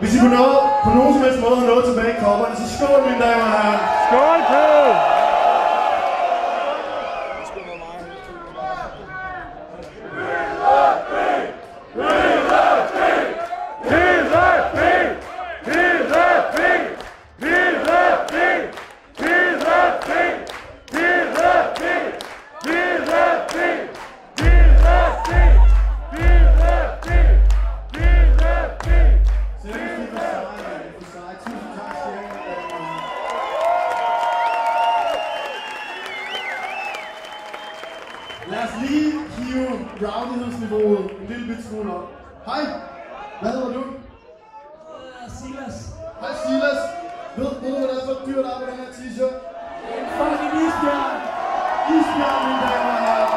Hvis I kunne nå, på nogen som helst måde nå tilbage i kopperne, så skål, mine damer og herrer. Skål, Kød! Lad os lige hive rowdighedsniveauet en lille bit smule op. Hej, hvad hedder du? Silas. Hej Silas. Ved du, hvad det er for et dyr, der er på den her t-shirt? En fucking isbjørn. Isbjørn, mine damer og herrer.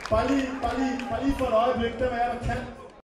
Bare lige for et øjeblik, der er der kan.